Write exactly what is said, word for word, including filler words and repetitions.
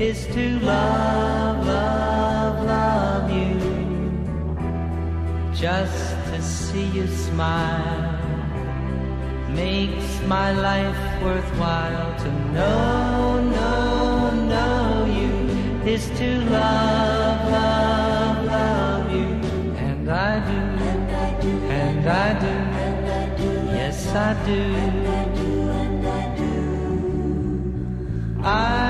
is to love, love, love you. Just to see you smile makes my life worthwhile. To know, know, know you is to love, love, love you. And I do, and I do, yes I do, I